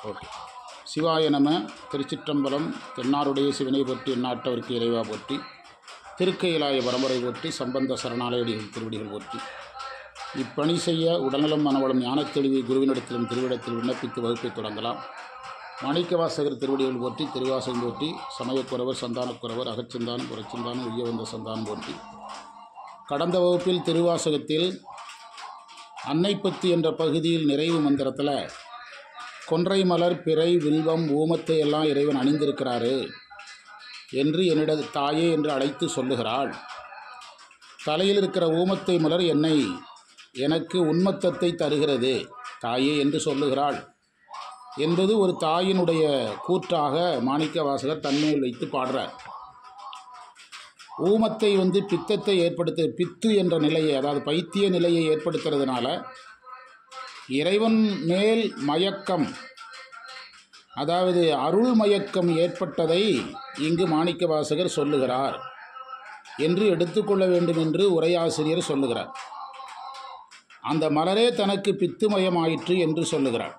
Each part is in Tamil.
ஓகே. சிவாய நம. திருச்சிற்றம்பலம். தென்னாருடைய சிவனை போற்றி, எந்நாட்டவருக்கு இறைவா போற்றி, திருக்கையிலாய பரம்பரை போற்றி, சம்பந்த சரணாலயடிகள் திருவடிகள் போற்றி. இப்பணி செய்ய உடல்நலம் மனவளம் ஞானத்தெளிவி குருவினிடத்திலும் திருவிடத்தில் விண்ணப்பித்து வகுப்பை தொடங்கலாம். மாணிக்கவாசகர் திருவடிகள் போற்றி, திருவாசகம் போற்றி, சமயக்குறவர் சந்தானக்குறவர் அகச்சந்தானம் புறச்சந்தானம் உய்ய வந்த சந்தானம் போற்றி. கடந்த வகுப்பில் திருவாசகத்தில் அன்னைப்பத்து என்ற பகுதியில் நிறைவு மந்திரத்தில் கொன்றை மலர் பிறை வில்வம் ஊமத்தை எல்லாம் இறைவன் அணிந்திருக்கிறாரு என்று என்னிட தாயே என்று அழைத்து சொல்லுகிறாள். தலையில் இருக்கிற ஊமத்தை மலர் எனக்கு உன்மத்தத்தை தருகிறது தாயே என்று சொல்லுகிறாள் என்பது ஒரு தாயினுடைய கூற்றாக மாணிக்கவாசகர் தன்மையில் வைத்து பாடுறார். ஊமத்தை பித்தத்தை பித்து என்ற நிலையை, அதாவது பைத்திய நிலையை ஏற்படுத்துறதுனால இறைவன் மேல் மயக்கம், அதாவது அருள் மயக்கம் ஏற்பட்டதை இங்கு மாணிக்கவாசகர் சொல்லுகிறார் என்று எடுத்துக்கொள்ள வேண்டும் என்று உரையாசிரியர் சொல்லுகிறார். அந்த மலரே தனக்கு பித்துமயமாயிற்று என்று சொல்லுகிறார்.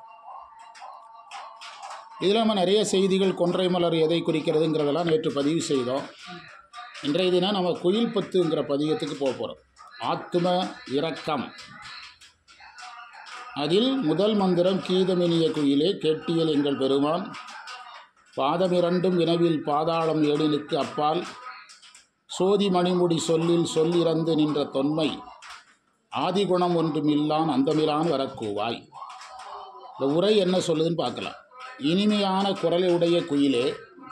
இதில் நம்ம நிறைய செய்திகள், கொன்றை மலர் எதை குறிக்கிறதுங்கிறதெல்லாம் நேற்று பதிவு செய்தோம். இன்றைய தினம் நம்ம குயில் பத்துங்கிற பதிகத்துக்கு போக போகிறோம். ஆத்தும இரக்கம். அதில் முதல் மந்திரம் கீதமினிய குயிலே கேட்டியல் எங்கள் பெருமான், பாதமிரண்டும் வினவில் பாதாளம் ஏழினுக்கு அப்பால், சோதி மணிமுடி சொல்லில் சொல்லிறந்து நின்ற தொன்மை, ஆதிகுணம் ஒன்றுமில்லான் அந்தமிலான் வரக்கூவாய். இந்த உரை என்ன சொல்லுதுன்னு பார்க்கலாம். இனிமையான குரலையுடைய குயிலே,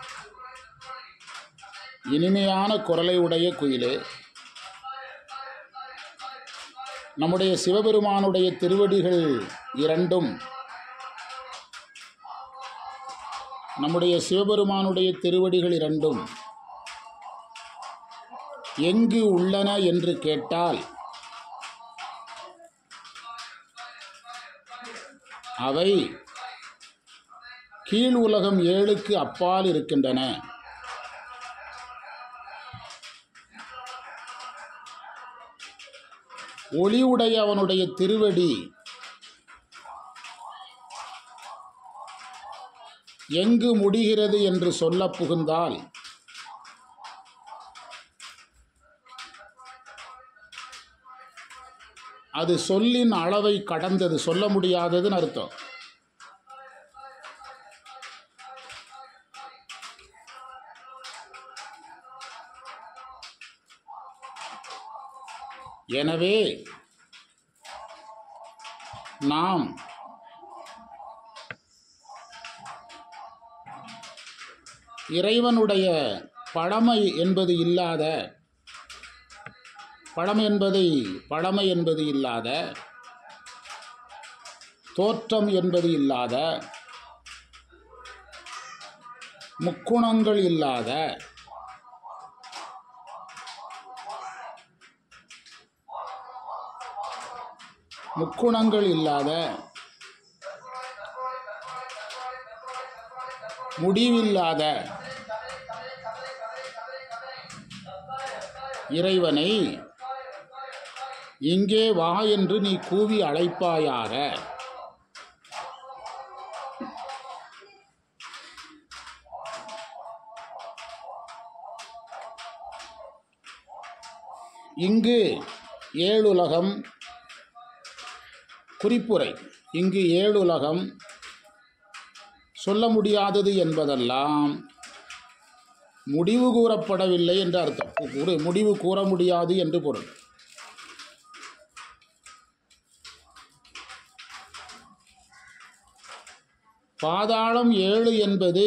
இனிமையான குரலையுடைய குயிலே, நம்முடைய சிவபெருமானுடைய திருவடிகள் இரண்டும், நம்முடைய சிவபெருமானுடைய திருவடிகள் இரண்டும் எங்கு உள்ளன என்று கேட்டால் அவை கீழ் உலகம் 7க்கு அப்பால் இருக்கின்றன. ஒளியுடைய அவனுடைய திருவடி எங்கு முடிகிறது என்று சொல்ல புகுந்தால் அது சொல்லின் அளவை கடந்தது, சொல்ல முடியாததுன்னு அர்த்தம். எனவே நாம் இறைவனுடைய பழமை என்பது இல்லாத, பழமை என்பது இல்லாத, தோற்றம் என்பது இல்லாத, முக்குணங்கள் இல்லாத, முடிவில்லாத இறைவனை இங்கே வா என்று நீ கூவி அழைப்பாயாக. இங்கு ஏழுலகம், குறிப்புரை, இங்கு ஏழுலகம் சொல்ல முடியாதது என்பதெல்லாம் முடிவு கூறப்படவில்லை என்று அர்த்தம். முடிவு கூற முடியாது என்று பொருள். பாதாளம் 7 என்பது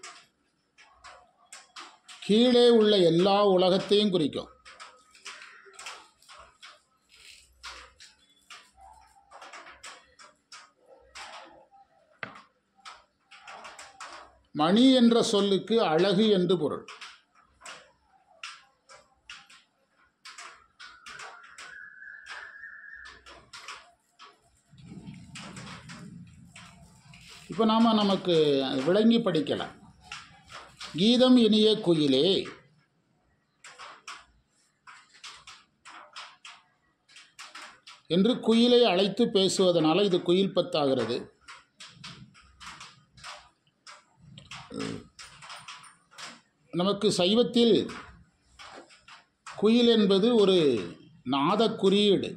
கீழே உள்ள எல்லா உலகத்தையும் குறிக்கும். மணி என்ற சொல்லுக்கு அழகு என்று பொருள். இப்போ நமக்கு விளங்கி படிக்கலாம். கீதம் இனிய குயிலே, என்று குயிலை அழைத்து பேசுவதனால இது குயில் பத்தாகிறது. நமக்கு சைவத்தில் குயில் என்பது ஒரு நாத குறியீடு.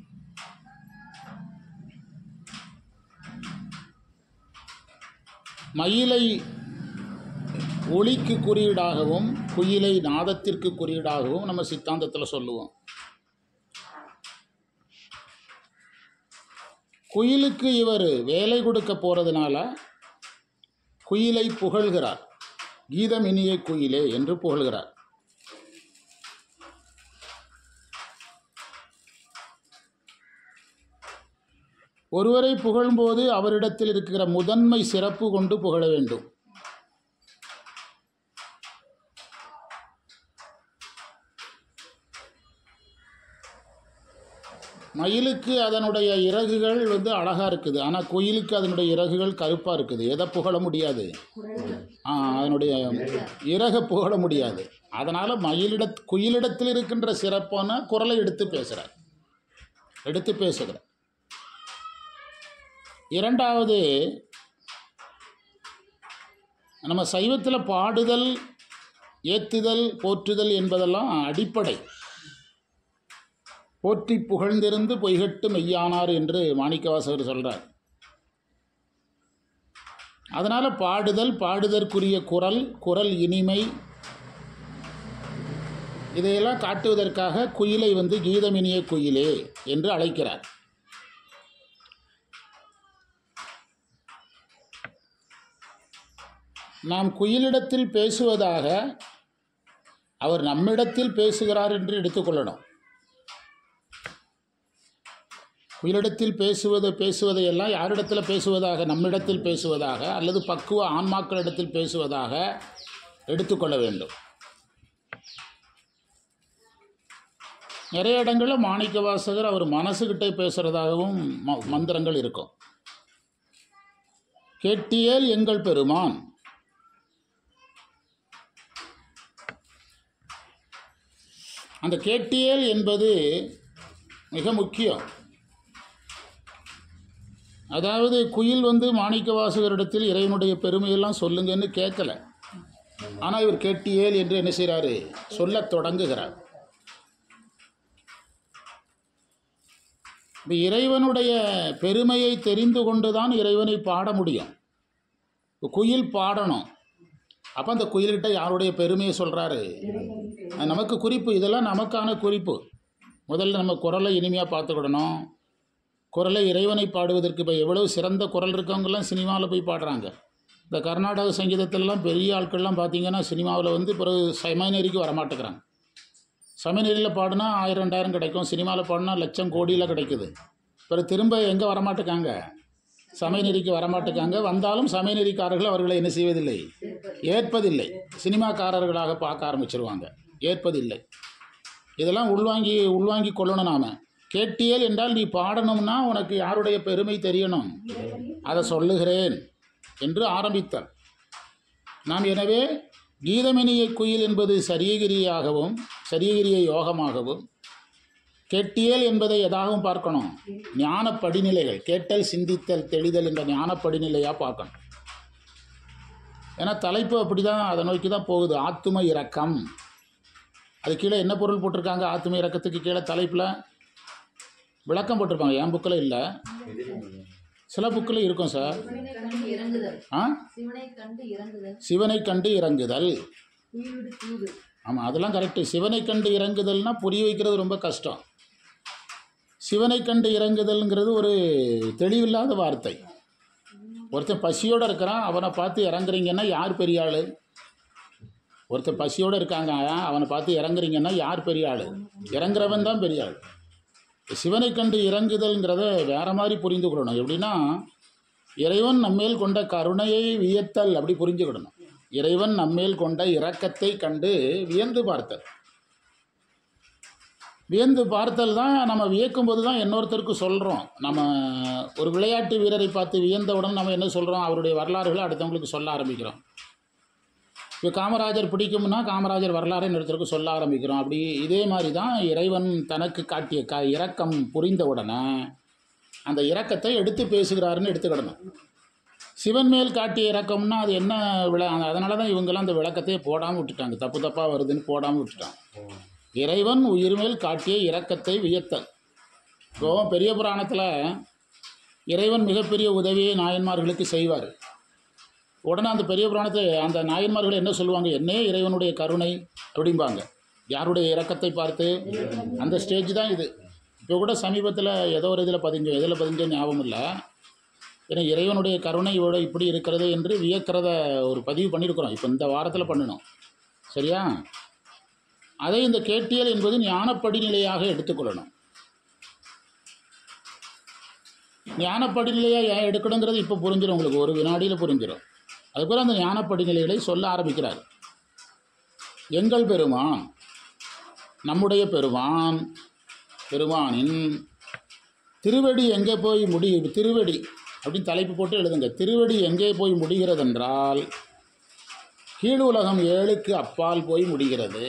மயிலை ஒளிக்கு குறியீடாகவும் குயிலை நாதத்திற்கு குறியீடாகவும் நம்ம சித்தாந்தத்தில் சொல்லுவோம். குயிலுக்கு இவர் வேலை கொடுக்க போகிறதுனால குயிலை புகழ்கிறார். கீதமினிய குயிலே என்று புகழ்கிறார். ஒருவரை புகழும்போது அவரிடத்தில் இருக்கிற முதன்மை சிறப்பு கொண்டு புகழ வேண்டும். மயிலுக்கு அதனுடைய இறகுகள் அழகாக இருக்குது, ஆனால் குயிலுக்கு அதனுடைய இறகுகள் கருப்பாக இருக்குது. எதை புகழ முடியாது? அதனுடைய இறகை புகழ முடியாது. அதனால் குயிலிடத்தில் இருக்கின்ற சிறப்பான குரலை எடுத்து பேசுகிறார். இரண்டாவது, நம்ம சைவத்தில் பாடுதல், ஏத்துதல், போற்றுதல் என்பதெல்லாம் அடிப்படை. போற்றி புகழ்ந்திருந்து பொய்கட்டு மெய்யானார் என்று மாணிக்கவாசகர் சொல்கிறார். அதனால் பாடுதற்குரிய குரல் இனிமை, இதையெல்லாம் காட்டுவதற்காக குயிலை கீதமினிய குயிலே என்று அழைக்கிறார். நாம் குயிலிடத்தில் பேசுவதாக அவர் நம்மிடத்தில் பேசுகிறார் என்று எடுத்துக்கொள்ளணும். குயிலிடத்தில் பேசுவதையெல்லாம் யாரிடத்தில் பேசுவதாக? நம்மிடத்தில் பேசுவதாக அல்லது பக்குவ ஆன்மாக்களிடத்தில் பேசுவதாக எடுத்துக்கொள்ள வேண்டும். நிறைய இடங்களில் மாணிக்கவாசகர் அவர் மனசுக்கிட்டே பேசுகிறதாகவும் மந்திரங்கள் இருக்கும். கேட்டியேல் எங்கள் பெருமான், அந்த கேட்டியேல் என்பது மிக முக்கியம். அதாவது குயில் மாணிக்கவாசகரிடத்தில் இறைவனுடைய பெருமையெல்லாம் சொல்லுங்கன்னு கேட்கல, ஆனால் இவர் கேட்டியேல் என்று என்ன செய்கிறாரு? சொல்லத் தொடங்குகிறார். இப்போ இறைவனுடைய பெருமையை தெரிந்து கொண்டு தான் இறைவனை பாட முடியும். குயில் பாடணும், அப்போ அந்த குயில்கிட்ட யாருடைய பெருமையை சொல்கிறாரு? நமக்கு குறிப்பு, இதெல்லாம் நமக்கான குறிப்பு. முதல்ல நம்ம குரலை இனிமையாக பார்த்துக்கிடணும். குரலை இறைவனை பாடுவதற்கு இப்போ எவ்வளோ சிறந்த குரல் இருக்கவங்கெல்லாம் சினிமாவில் போய் பாடுறாங்க. இந்த கர்நாடக சங்கீதத்திலலாம் பெரிய ஆட்கள்லாம் பார்த்திங்கன்னா சினிமாவில் பிறகு சமயநெறிக்கு வரமாட்டேங்கிறாங்க. சமயநெறியில் பாடினா 1000-2000 கிடைக்கும், சினிமாவில் பாடினா லட்சம் கோடியில் கிடைக்குது. பிறகு திரும்ப எங்கே வரமாட்டேக்காங்க? சமயநெறிக்கு வரமாட்டேக்காங்க. வந்தாலும் சமயநெறிக்காரர்கள் அவர்களை என்ன செய்வதில்லை? ஏற்பதில்லை. சினிமாக்காரர்களாக பார்க்க ஆரம்பிச்சிருவாங்க, ஏற்பதில்லை. இதெல்லாம் உள்வாங்கி கொள்ளணும். நாம் கேட்டியல் என்றால் நீ பாடணும்னா உனக்கு யாருடைய பெருமை தெரியணும், அதை சொல்லுகிறேன் என்று ஆரம்பித்தார். நாம் எனவே கீதமினிய குயில் என்பது சரியகிரிய யோகமாகவும், கேட்டியல் என்பதை எதாகவும் பார்க்கணும், ஞான படிநிலைகள், கேட்டல், சிந்தித்தல், தெளிதல் என்ற ஞான படிநிலையாக பார்க்கணும். ஏன்னா தலைப்பு அப்படி தான், அதை நோக்கி தான் போகுது. ஆத்தும இரக்கம், அது கீழே என்ன பொருள் போட்டிருக்காங்க? ஆத்தும இரக்கத்துக்கு கீழே தலைப்பில் விளக்கம் போட்டிருப்பாங்க. என் புக்கில் இல்லை, சில புக்கில் இருக்கும் சார். சிவனை கண்டு இறங்குதல், ஆமாம், அதெல்லாம் கரெக்டு. சிவனை கண்டு இறங்குதல்னால் புரிய வைக்கிறது ரொம்ப கஷ்டம். சிவனை கண்டு இறங்குதல்ங்கிறது ஒரு தெளிவில்லாத வார்த்தை. ஒருத்தன் பசியோடு இருக்கிறான், அவனை பார்த்து இறங்குறீங்கன்னா யார் பெரிய ஆள்? ஒருத்தன் பசியோடு இருக்காங்க, அவனை பார்த்து இறங்குறீங்கன்னா யார் பெரிய ஆள்? இறங்குறவன் தான் பெரிய ஆள். சிவனை கண்டு இறங்குதல்ங்கிறத வேறு மாதிரி புரிந்து கொள்ளணும். எப்படின்னா, இறைவன் நம்மேல் கொண்ட கருணையை வியத்தல், அப்படி புரிஞ்சுக்கிடணும். இறைவன் நம்மேல் கொண்ட இரக்கத்தை கண்டு வியந்து பார்த்தல் தான். நம்ம வியக்கும்போது தான் இன்னொருத்தருக்கு சொல்கிறோம். நம்ம ஒரு விளையாட்டு வீரரை பார்த்து வியந்தவுடன் நம்ம என்ன சொல்கிறோம்? அவருடைய வரலாறுகளை அடுத்தவங்களுக்கு சொல்ல ஆரம்பிக்கிறோம். இப்போ காமராஜர் பிடிக்கும்னா காமராஜர் வரலாறை இன்னொருத்தருக்கு சொல்ல ஆரம்பிக்கிறோம். அப்படி இதே மாதிரி தான் இறைவன் தனக்கு காட்டிய இரக்கம் புரிந்த உடனே அந்த இரக்கத்தை எடுத்து பேசுகிறாருன்னு எடுத்துக்கிடணும். சிவன் மேல் காட்டிய இரக்கம்னா அது என்ன அதனால தான் இவங்கெல்லாம் அந்த விளக்கத்தையே போடாமல் விட்டுட்டாங்க. தப்பு தப்பாக வருதுன்னு போடாமல் விட்டுட்டாங்க. இறைவன் உயிர் மேல் காட்டிய இரக்கத்தை வியத்தல். இப்போ பெரிய புராணத்தில் இறைவன் மிகப்பெரிய உதவியை நாயன்மார்களுக்கு செய்வார். உடனே அந்த பெரிய புராணத்தை அந்த நாயன்மார்கள் என்ன சொல்லுவாங்க, என்னே இறைவனுடைய கருணை அப்படிம்பாங்க. யாருடைய இரக்கத்தை பார்த்து? அந்த ஸ்டேஜ் தான் இது. இப்போ கூட சமீபத்தில் ஏதோ ஒரு இதில் எதில் பதிஞ்ச ஞாபகம் இல்லை. ஏன்னா இறைவனுடைய கருணை இவ்வளோ இப்படி இருக்கிறது என்று வியக்கிறத ஒரு பதிவு பண்ணியிருக்கிறோம். இப்போ இந்த வாரத்தில் பண்ணணும், சரியா? அதை இந்த கேட்டியல் என்பது ஞானப்படிநிலையாக எடுத்துக்கொள்ளணும். ஞானப்படிநிலையாக ஏன் எடுக்கணுங்கிறது இப்போ புரிஞ்சிடும் உங்களுக்கு, ஒரு வினாடியில் புரிஞ்சிடும். அதுக்கப்புறம் அந்த ஞானப்படிநிலைகளை சொல்ல ஆரம்பிக்கிறார். எங்கள் பெருமான், நம்முடைய பெருமானின் திருவடி எங்கே போய் திருவடி அப்படின்னு தலைப்பு போட்டு எழுதுங்க. திருவடி எங்கே போய் முடிகிறதென்றால் கீழ் உலகம் 7க்கு அப்பால் போய் முடிகிறது.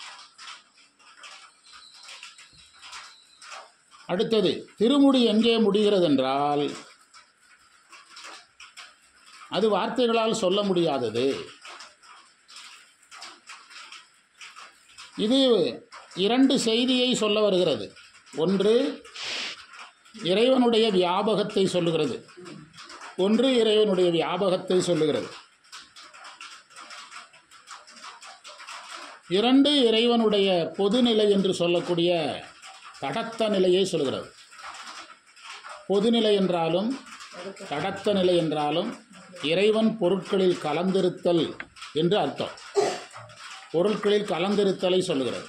அடுத்தது திருமுடி எங்கே முடிகிறதென்றால் அது வார்த்தைகளால் சொல்ல முடியாதது. இது 2 செய்தியை சொல்ல வருகிறது. ஒன்று இறைவனுடைய வியாபகத்தை சொல்லுகிறது, ஒன்று இறைவனுடைய வியாபகத்தை சொல்லுகிறது. 2 இறைவனுடைய பொதுநிலை என்று சொல்லக்கூடிய தடத்த நிலையை சொல்கிறது. பொதுநிலை என்றாலும் தடத்த நிலை என்றாலும் இறைவன் பொருட்களில் கலந்திருத்தல் என்று அர்த்தம். பொருட்களில் கலந்திருத்தலை சொல்லுகிறது.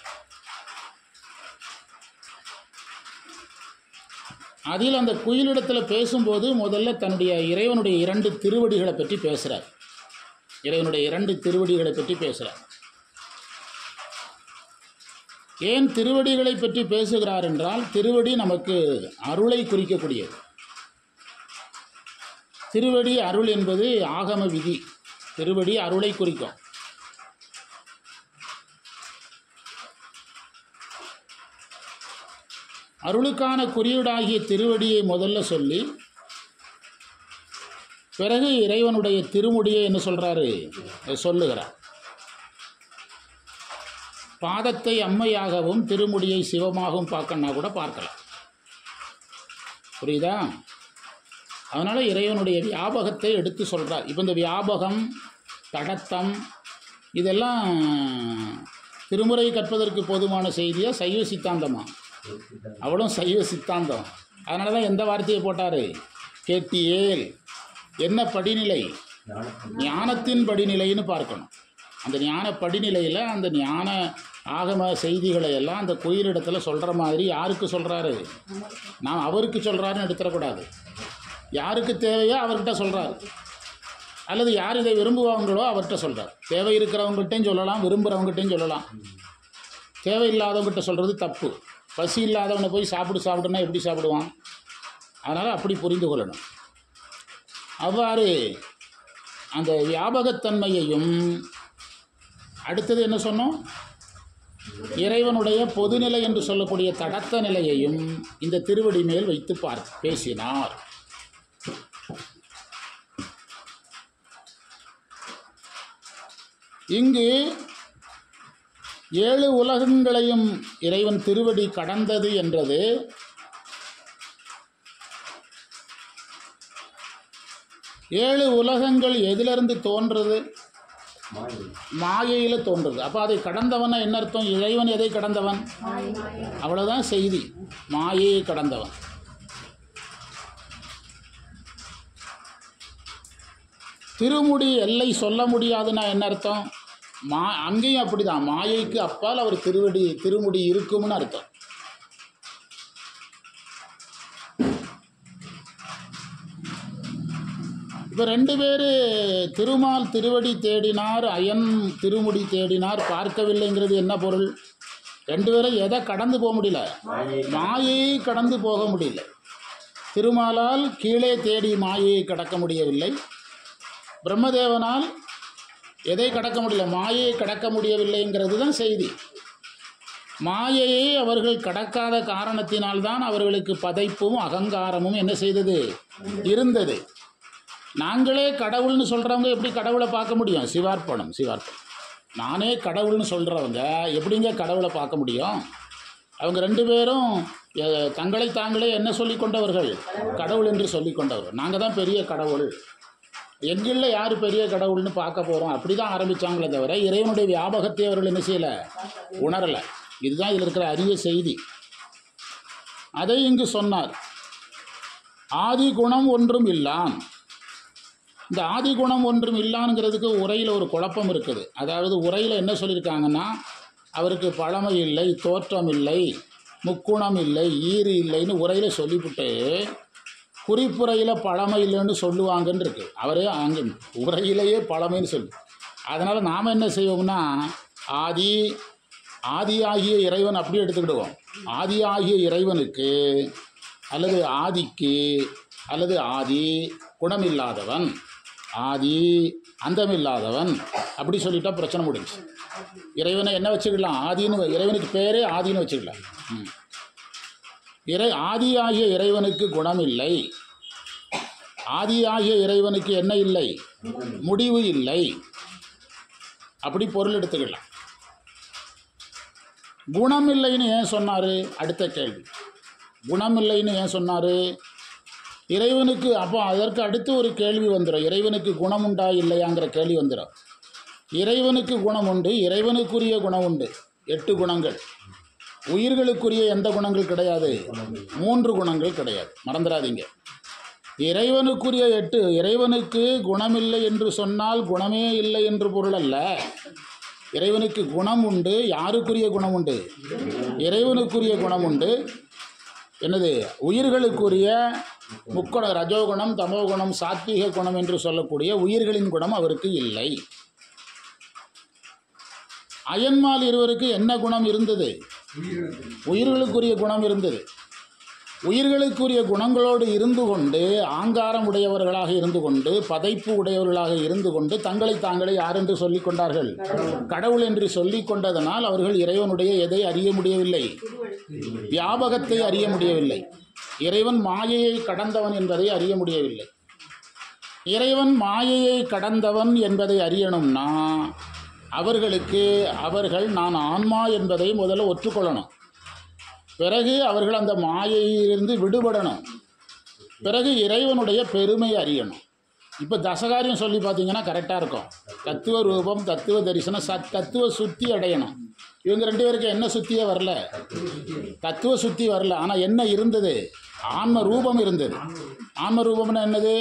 அதில் அந்த குயிலிடத்தில் பேசும்போது முதல்ல தன்னுடைய இறைவனுடைய 2 திருவடிகளை பற்றி பேசுகிறார். இறைவனுடைய 2 திருவடிகளை பற்றி பேசுகிறார். ஏன் திருவடிகளை பற்றி பேசுகிறார் என்றால், திருவடி நமக்கு அருளை குறிக்கக்கூடியது. திருவடி அருள் என்பது ஆகம விதி. திருவடி அருளை குறிக்கும். அருளுக்கான குறியீடாகிய திருவடியை முதல்ல சொல்லி, பிறகு இறைவனுடைய திருமுடியை என்ன சொல்கிறாரு, சொல்லுகிறார். பாதத்தை அம்மையாகவும் திருமுடியை சிவமாகவும் பார்க்கணுன்னா கூட பார்க்கலாம். புரியுதா? அதனால் இறைவனுடைய வியாபகத்தை எடுத்து சொல்கிறார். இப்போ இந்த வியாபகம், தடத்தம் இதெல்லாம் திருமுறை கற்பதற்கு போதுமான செய்தியாக சைவ சித்தாந்தமா? அவளும் சைவ சித்தாந்தம். அதனால தான் எந்த வார்த்தையை போட்டார்? கேட்டியேல். என்ன படிநிலை? ஞானத்தின் படிநிலைன்னு பார்க்கணும். அந்த ஞான படிநிலையில் அந்த ஞான ஆகம செய்திகளை எல்லாம் அந்த கோயிலிடத்தில் சொல்கிற மாதிரி யாருக்கு சொல்கிறாரு? நான் அவருக்கு சொல்கிறாருன்னு எடுத்துடக்கூடாது. யாருக்கு தேவையோ அவர்கிட்ட சொல்கிறார், அல்லது யார் இதை விரும்புவாங்களோ அவர்கிட்ட சொல்கிறார். தேவை இருக்கிறவங்ககிட்டையும் சொல்லலாம், விரும்புகிறவங்ககிட்டையும் சொல்லலாம். தேவையில்லாதவங்ககிட்ட சொல்கிறது தப்பு. பசி இல்லாதவனை போய் சாப்பிடுன்னா எப்படி சாப்பிடுவான்? அதனால் அப்படி புரிந்து கொள்ளணும். அவ்வாறு அந்த வியாபகத்தன்மையையும், அடுத்தது என்ன சொன்னோம், இறைவனுடைய பொதுநிலை என்று சொல்லக்கூடிய தடத்த நிலையையும் இந்த திருவடி மேல் வைத்து பேசினார். இங்கு 7 உலகங்களையும் இறைவன் திருவடி கடந்தது என்றது ஏழு உலகங்கள் எதிலிருந்து தோன்றது? மாயையில் தோன்றுறது. அப்போ அதை கடந்தவன் என்ன அர்த்தம்? இறைவன் எதை கடந்தவன்? அவ்வளோதான் செய்தி. மாயையை கடந்தவன். திருமுடி எல்லை சொல்ல முடியாதுன்னா என்ன அர்த்தம்? அங்கேயும் அப்படி தான். மாயைக்கு அப்பால் அவர் திருமுடி இருக்கும்னு அர்த்தம். இப்போ 2 பேர் திருமால் திருவடி தேடினார், அயன் திருமுடி தேடினார், பார்க்கவில்லைங்கிறது என்ன பொருள்? 2 பேரும் எதை கடந்து போக முடியல? மாயையை கடந்து போக முடியல. திருமாலால் கீழே தேடி மாயையை கடக்க முடியவில்லை. பிரம்மதேவனால் எதை கடக்க முடியல? மாயையை கடக்க முடியவில்லைங்கிறது தான் செய்தி. மாயையை அவர்கள் கடக்காத காரணத்தினால்தான் அவர்களுக்கு பதைப்பும் அகங்காரமும் என்ன செய்தது? இருந்தது. நாங்களே கடவுள்னு சொல்கிறவங்க எப்படி கடவுளை பார்க்க முடியும்? சிவார்ப்பணம். நானே கடவுள்னு சொல்கிறவங்க எப்படிங்க கடவுளை பார்க்க முடியும்? அவங்க ரெண்டு பேரும் தங்களை தாங்களே என்ன சொல்லி கொண்டவர்கள்? கடவுள் என்று சொல்லி கொண்டவர்கள். நாங்கள் தான் பெரிய கடவுள், எங்களில் யார் பெரிய கடவுள்னு பார்க்க போகிறோம், அப்படி தான் ஆரம்பித்தாங்களே தவிர இறைவனுடைய வியாபகத்தை அவர்கள் என்ன செய்யலை, உணரலை. இதுதான் இதில் இருக்கிற அரிய செய்தி. அதை இங்கு சொன்னார். ஆதி குணம் ஒன்றும் இல்லான். இந்த ஆதி குணம் ஒன்றும் இல்லான்ங்கிறதுக்கு உரையில் ஒரு குழப்பம் இருக்குது. அதாவது உரையில் என்ன சொல்லியிருக்காங்கன்னா, அவருக்கு பழமை இல்லை, தோற்றம் இல்லை, முக்குணம் இல்லை, ஈறு இல்லைன்னு உரையில் சொல்லிவிட்டு குறிப்புரையில் பழமை இல்லைன்னு சொல்லுவாங்கன்னு இருக்கு. அவரே அங்கே உரையிலேயே பழமைன்னு சொல்லு. அதனால் நாம் என்ன செய்வோம்னா, ஆதியாகிய இறைவன் அப்படி எடுத்துக்கிடுவோம். ஆதியாகிய இறைவனுக்கு அல்லது ஆதிக்கு அல்லது ஆதி குணமில்லாதவன், ஆதி அந்தமில்லாதவன் அப்படி சொல்லிட்டா பிரச்சனை முடிஞ்சு. இறைவனை என்ன வச்சுக்கலாம்? ஆதின்னு, இறைவனுக்கு பேரே ஆதின்னு வச்சுக்கலாம். ஆதியாகிய இறைவனுக்கு குணம் இல்லை, ஆதியாகிய இறைவனுக்கு என்ன இல்லை? முடிவு இல்லை. அப்படி பொருள் எடுத்துக்கலாம். குணம் இல்லைன்னு ஏன் சொன்னார்? அடுத்த கேள்வி. குணம் இல்லைன்னு ஏன் சொன்னார்? இறைவனுக்கு அப்போ அதற்கு அடுத்து ஒரு கேள்வி வந்துடும். இறைவனுக்கு குணம் உண்டா இல்லையாங்கிற கேள்வி வந்துடும். இறைவனுக்கு குணம் உண்டு, இறைவனுக்குரிய குணம் உண்டு. 8 குணங்கள். உயிர்களுக்குரிய எந்த குணங்கள் கிடையாது? 3 குணங்கள் கிடையாது, மறந்துடாதீங்க. இறைவனுக்குரிய 8. இறைவனுக்கு குணமில்லை என்று சொன்னால் குணமே இல்லை என்று பொருள் அல்ல. இறைவனுக்கு குணம் உண்டு. யாருக்குரிய குணம் உண்டு? இறைவனுக்குரிய குணம் உண்டு. என்னது? உயிர்களுக்குரிய முக்குணம், ரஜோகுணம், தமோகுணம், சாத்வீக குணம் என்று சொல்லக்கூடிய உயிர்களின் குணம் அவருக்கு இல்லை. அயன்மால் இருவருக்கு என்ன குணம் இருந்தது? உயிர்களுக்குரிய குணம் இருந்தது. உயிர்களுக்குரிய குணங்களோடு இருந்து கொண்டு, ஆங்காரம் உடையவர்களாக இருந்து கொண்டு, பதைப்பு உடையவர்களாக இருந்து கொண்டு தங்களை தாங்களே யார் என்று சொல்லிக் கொண்டார்கள்? கடவுள் என்று சொல்லிக் கொண்டதனால் அவர்கள் இறைவனுடைய எதை அறிய முடியவில்லை? வியாபகத்தை அறிய முடியவில்லை. இறைவன் மாயையை கடந்தவன் என்பதை அறிய முடியவில்லை. இறைவன் மாயையை கடந்தவன் என்பதை அறியணும்னா அவர்கள் நான் ஆன்மா என்பதை முதல்ல ஒற்றுக்கொள்ளணும். பிறகு அவர்கள் அந்த மாயையிலிருந்து விடுபடணும். பிறகு இறைவனுடைய பெருமை அறியணும். இப்போ தசகாரியம் சொல்லி பார்த்தீங்கன்னா கரெக்டாக இருக்கும். தத்துவ ரூபம், தத்துவ தரிசனம், தத்துவ சுத்தி அடையணும். இவங்க 2 பேருக்கு என்ன சுத்தியே வரல? தத்துவ சுத்தி வரல. ஆனால் என்ன இருந்தது? ஆன்ம ரூபம் இருந்தது. ஆன்ம ரூபம்னா என்னது?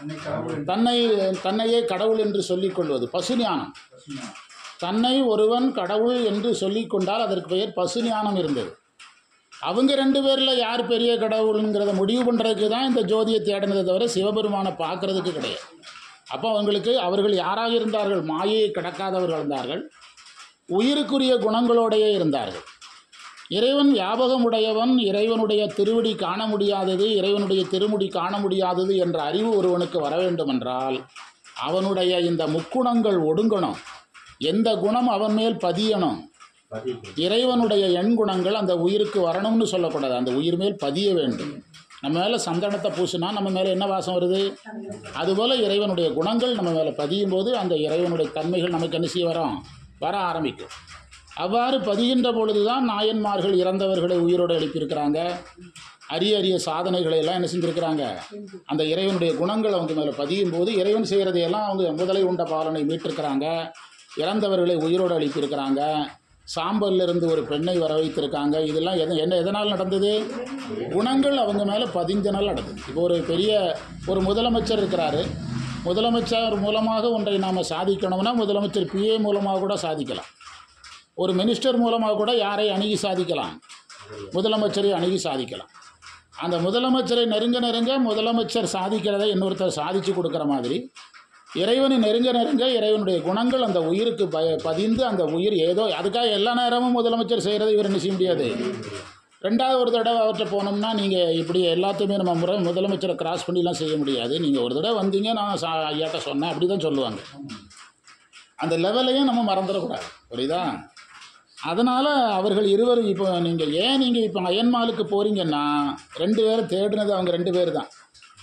தன்னையே கடவுள் என்று சொல்லிக்கொள்வது பசு ஞானம். தன்னை ஒருவன் கடவுள் என்று சொல்லிக்கொண்டால் அதற்கு பெயர் பசு ஞானம் இருந்தது. அவங்க 2 பேரில் யார் பெரிய கடவுளுங்கிறத முடிவு பண்ணுறதுக்கு தான் இந்த ஜோதியை தேடினதை தவிர சிவபெருமானை பார்க்குறதுக்கு கிடையாது. அப்போ அவர்கள் யாராக இருந்தார்கள்? மாயையை கடக்காதவர்கள் இருந்தார்கள். உயிருக்குரிய குணங்களோடையே இருந்தார்கள். இறைவன் வியாபகமுடையவன். இறைவனுடைய திருவடி காண முடியாதது, இறைவனுடைய திருமுடி காண முடியாதது என்ற அறிவு ஒருவனுக்கு வர வேண்டுமென்றால் அவனுடைய இந்த முக்குணங்கள் ஒடுங்கணும். எந்த குணம் அவன் மேல் பதியணும்? இறைவனுடைய எண்குணங்கள் அந்த உயிருக்கு வரணும்னு சொல்லக்கூடாது. அந்த உயிர் மேல் பதிய வேண்டும். நம்ம மேலே சந்தனத்தை பூசினா நம்ம மேலே என்ன வாசம் வருது? அதுபோல் இறைவனுடைய குணங்கள் நம்ம மேலே பதியும் போது அந்த இறைவனுடைய தன்மைகள் நமக்கு என்ன செய்ய வர ஆரம்பிக்கும். அவ்வாறு பதிகின்ற பொழுது தான் நாயன்மார்கள் இறந்தவர்களை உயிரோடு எழுப்பியிருக்கிறாங்க. அரிய சாதனைகளை எல்லாம் என்ன செஞ்சுருக்கிறாங்க? அந்த இறைவனுடைய குணங்கள் அவங்க மேலே பதியும் போது இறைவன் செய்கிறதையெல்லாம் அவங்க முதலை உண்ட பாலனை மீட்டிருக்கிறாங்க. இறந்தவர்களை உயிரோடு எழுப்பியிருக்கிறாங்க. சாம்பலிருந்து ஒரு பெண்ணை வர வைத்திருக்காங்க. இதெல்லாம் எதனால் நடந்தது? குணங்கள் அவங்க மேலே பதிஞ்சனால் நடந்தது. இப்போ ஒரு முதலமைச்சர் இருக்கிறாரு. முதலமைச்சர் மூலமாக ஒன்றை நாம் சாதிக்கணும்னா முதலமைச்சர் PA மூலமாக கூட சாதிக்கலாம். ஒரு மினிஸ்டர் மூலமாக கூட யாரை அணுகி சாதிக்கலாம்? முதலமைச்சரை அணுகி சாதிக்கலாம். அந்த முதலமைச்சரை நெருங்க முதலமைச்சர் சாதிக்கிறதை இன்னொருத்தர் சாதித்து கொடுக்குற மாதிரி இறைவனை நெருங்க இறைவனுடைய குணங்கள் அந்த உயிருக்கு பதிந்து அந்த உயிர் ஏதோ அதுக்காக எல்லா நேரமும் முதலமைச்சர் செய்கிறத இவர் என்ன செய்ய முடியாது. 2வது ஒரு தடவை அவர்கிட்ட போனோம்னா நீங்கள் இப்படி எல்லாத்தையுமே நம்ம முதலமைச்சரை கிராஸ் பண்ணிலாம் செய்ய முடியாது. நீங்கள் ஒரு தடவை வந்தீங்க, நான் ஐயாட்ட சொன்னேன், அப்படி தான் சொல்லுவாங்க. அந்த லெவலையும் நம்ம மறந்துடக்கூடாது. புரியுதா? அதனால் அவர்கள் இருவரும் இப்போ நீங்கள் இப்போ அயன்மாலுக்கு போகிறீங்கன்னா 2 பேரும் தேடினது அவங்க 2 பேர் தான்.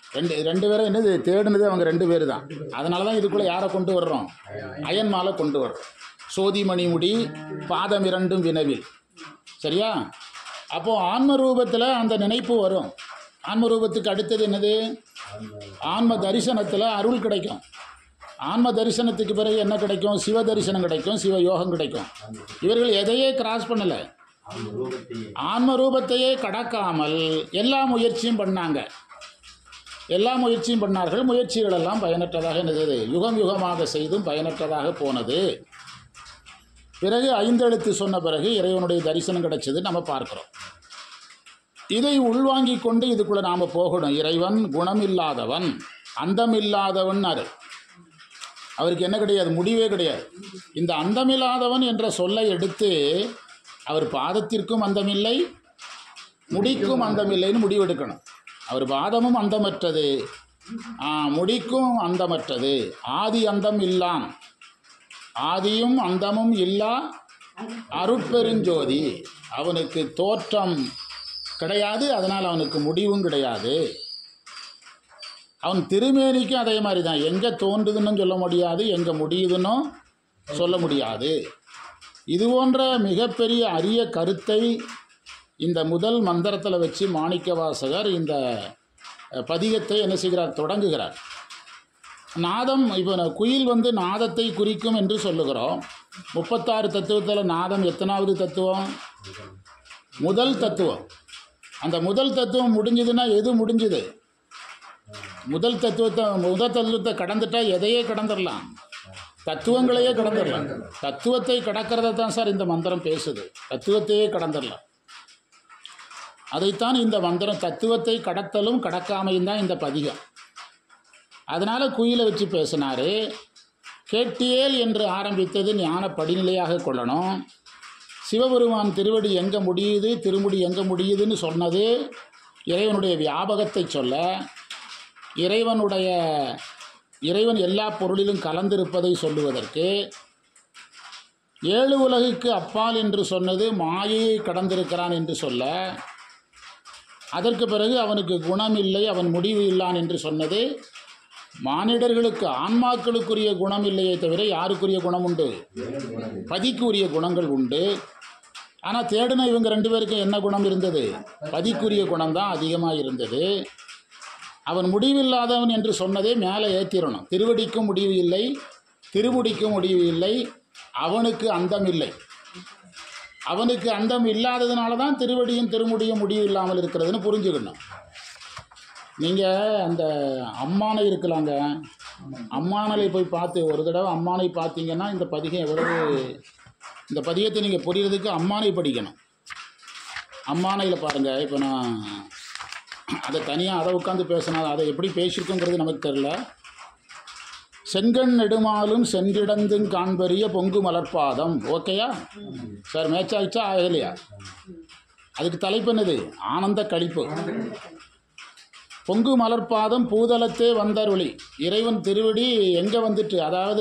ரெண்டு பேரும் என்னது தேடுனது அவங்க 2 பேர் தான். அதனால தான் இதுக்குள்ளே யாரை கொண்டு வர்றோம்? அயன்மாலை கொண்டு வர்றோம். சோதிமணி முடி பாதம் 2 வினவில். சரியா? அப்போது ஆன்ம ரூபத்தில் அந்த நினைப்பு வரும். ஆன்ம ரூபத்துக்கு அடுத்தது என்னது? ஆன்ம தரிசனத்தில் அருள் கிடைக்கும். ஆன்ம தரிசனத்துக்கு பிறகு என்ன கிடைக்கும்? சிவ தரிசனம் கிடைக்கும், சிவ யோகம் கிடைக்கும். இவர்கள் எதையே கிராஸ் பண்ணலை. ஆன்ம ரூபத்தையே கடக்காமல் எல்லா முயற்சியும் பண்ணாங்க. எல்லா முயற்சியும் பண்ணார்கள். முயற்சிகளெல்லாம் பயனற்றதாக இருந்தது. யுகம் யுகமாக செய்தும் பயனற்றதாக போனது. பிறகு 5 எழுத்து சொன்ன பிறகு இறைவனுடைய தரிசனம் கிடைச்சது நம்ம பார்க்குறோம். இதை உள்வாங்கி கொண்டு இதுக்குள்ளே நாம் போகணும். இறைவன் குணமில்லாதவன், அந்தமில்லாதவன். அவருக்கு என்ன கிடையாது? முடிவே கிடையாது. இந்த அந்தமில்லாதவன் என்ற சொல்லை எடுத்து அவர் பாதத்திற்கும் அந்தமில்லை, முடிக்கும் அந்தமில்லைன்னு முடிவெடுக்கணும். அவர் பாதமும் அந்தமற்றது, முடிக்கும் அந்தமற்றது, ஆதி அந்தம் இல்லான், ஆதியும் அந்தமும் இல்லா அருட்பெருஞ்சோதி. அவனுக்கு தோற்றம் கிடையாது, அதனால் அவனுக்கு முடிவும் கிடையாது. அவன் திருமேனிக்கும் அதே மாதிரி தான். எங்கே தோன்றுதுன்னு சொல்ல முடியாது, எங்கே முடியுதுன்னு சொல்ல முடியாது. இது போன்ற மிகப்பெரிய அரிய கருத்தை இந்த முதல் மந்திரத்தில் வச்சு மாணிக்கவாசகர் இந்த பதிகத்தை என்ன செய்கிறார்? தொடங்குகிறார். நாதம், இப்போ குயில் நாதத்தை குறிக்கும் என்று சொல்லுகிறோம். 36 தத்துவத்தில் நாதம் எத்தனாவது தத்துவம்? முதல் தத்துவம். அந்த முதல் தத்துவம் முடிஞ்சதுன்னா எது முடிஞ்சுது? முதல் தத்துவத்தை கடந்துட்டால் எதையே கடந்துடலாம், தத்துவங்களையே கடந்துடலாம். தத்துவத்தை கடக்கிறத தான் சார் இந்த மந்திரம் பேசுது. தத்துவத்தையே கடந்துடலாம். அதைத்தான் இந்த மந்திரம். தத்துவத்தை கடத்தலும் கடக்காமையும் தான் இந்த பதிகம். அதனால் குயிலை வச்சு பேசினார். கேட்டியேல் என்று ஆரம்பித்தது ஞான படிநிலையாக கொள்ளணும். சிவபெருமான் திருவடி எங்கே முடியுது, திருமுடி எங்கே முடியுதுன்னு சொன்னது இறைவனுடைய வியாபகத்தை சொல்ல, இறைவன் எல்லா பொருளிலும் கலந்திருப்பதை சொல்லுவதற்கு, 7 உலகுக்கு அப்பால் என்று சொன்னது மாயையை கடந்திருக்கிறான் என்று சொல்ல, அதற்கு பிறகு அவனுக்கு குணம் இல்லை, அவன் முடிவு இல்லான் என்று சொன்னது மானிடர்களுக்கு ஆன்மாக்களுக்குரிய குணம் இல்லையே தவிர யாருக்குரிய குணம் உண்டு? பதிக்கு உரிய குணங்கள் உண்டு. ஆனால் தேடின இவங்க 2 பேருக்கும் என்ன குணம் இருந்தது? பதிக்குரிய குணம்தான் அதிகமாக இருந்தது. அவன் முடிவில்லாதவன் என்று சொன்னதே மேலே ஏற்றிடணும். திருவடிக்கும் முடிவு இல்லை, திருமுடிக்கும் முடிவு இல்லை, அவனுக்கு அந்தம் இல்லை. அவனுக்கு அந்தம் இல்லாததுனால தான் திருவடியும் திருமுடியும் முடிவு இல்லாமல் இருக்கிறதுன்னு புரிஞ்சுக்கணும். நீங்கள் அந்த அம்மானை இருக்கலாங்க, அம்மானை போய் பார்த்து ஒரு தடவை அம்மானை பார்த்தீங்கன்னா இந்த பதிகம் எவ்வளவு, இந்த பதிகத்தை நீங்கள் புரிகிறதுக்கு அம்மானை படிக்கணும். அம்மானையில் பாருங்கள். இப்போ நான் அதை தனியாக அதை உட்காந்து பேசினா அதை எப்படி பேசியிருக்கோங்கிறது நமக்கு தெரில. செங்கண் நெடுமாலும் சென்றிடந்தும் காண்பறிய பொங்கு மலர்பாதம். ஓகேயா சார்? மேட்சாகிச்சா ஆகலையா? அதுக்கு தலைப்பு என்னது? ஆனந்த கழிப்பு. பொங்கு மலர்பாதம் பூதலத்தே வந்தருளி. இறைவன் திருவடி எங்கே வந்துட்டு, அதாவது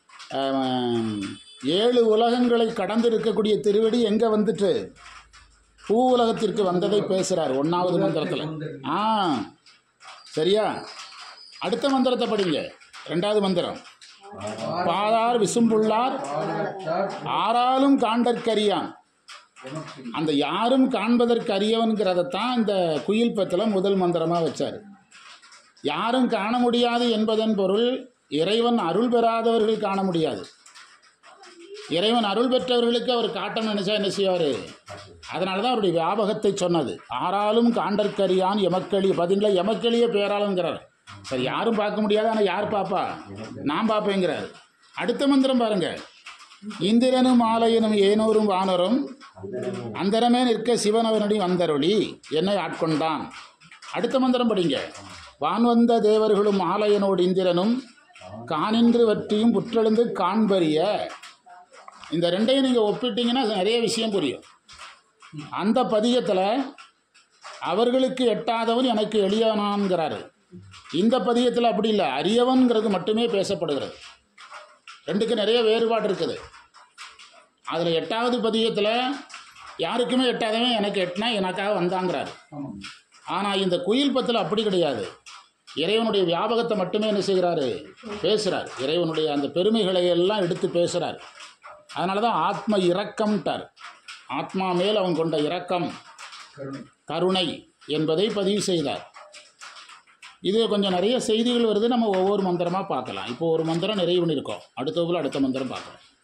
7 உலகங்களை கடந்து இருக்கக்கூடிய திருவடி எங்கே வந்துட்டு? பூ உலகத்திற்கு வந்ததை பேசுகிறார் 1வது மந்திரத்தில். சரியா? அடுத்த மந்திரத்தை படிங்க. 2வது மந்திரம். பாதார் விசும்புள்ளார் ஆறாலும் காண்டற்கரியான். அந்த யாரும் காண்பதற்கு அறியவன்கிறதான் இந்த குயில் பத்தில் முதல் மந்திரமாக வச்சார். யாரும் காண முடியாது என்பதன் பொருள் இறைவன் அருள் பெறாதவர்கள் காண முடியாது. இறைவன் அருள் பெற்றவர்களுக்கு அவர் காட்டணும்னு நினச்சா என்ன செய்வார்? அதனால தான் அவருடைய வியாபகத்தை சொன்னது. ஆறாலும் காண்டற்கரியான் எமக்களி. பார்த்தீங்களா? எமக்களியே பேராளுங்கிறார். சரி, யாரும் பார்க்க முடியாது, ஆனால் யார் பார்ப்பா? நான் பார்ப்பேங்கிறார். அடுத்த மந்திரம் பாருங்கள். இந்திரனும் ஆலயனும் ஏனோரும் வானரும் அந்தரமே நிற்க சிவனவனடி வந்தருளி என்னை ஆட்கொண்டான். அடுத்த மந்திரம் படிங்க. வான் வந்த தேவர்களும் ஆலயனோடு இந்திரனும் காணின்று வற்றியும் புற்றெழுந்து காண்பறிய. இந்த 2ஐயும் நீங்கள் ஒப்பிட்டீங்கன்னா நிறைய விஷயம் புரியும். அந்த பதிகத்தில் அவர்களுக்கு எட்டாதவன் எனக்கு எளியவனான்கிறாரு. இந்த பதிகத்தில் அப்படி இல்லை, அரியவன்கிறது மட்டுமே பேசப்படுகிறது. 2க்கு நிறைய வேறுபாடு இருக்குது. அதில் 8வது பதிகத்தில் யாருக்குமே எட்டாதவன் எனக்கு எட்டினா எனக்காக வந்தாங்கிறார். ஆனால் இந்த குயில் பத்தில் அப்படி கிடையாது. இறைவனுடைய வியாபகத்தை மட்டுமே என்ன செய்கிறாரு, பேசுகிறார். இறைவனுடைய அந்த பெருமைகளை எல்லாம் எடுத்து பேசுகிறார். அதனால தான் ஆத்ம இரக்கம்ட்டார். ஆத்மா மேல் அவன் கொண்ட இரக்கம், கருணை என்பதை பதிவு செய்தார். இது கொஞ்சம் நிறைய செய்திகள் வருது. நம்ம ஒவ்வொரு மந்திரமாக பார்க்கலாம். இப்போ ஒரு மந்திரம் நிறைவு பண்ணியிருக்கோம். அடுத்த வகுப்பில் அடுத்த மந்திரம் பார்க்கலாம்.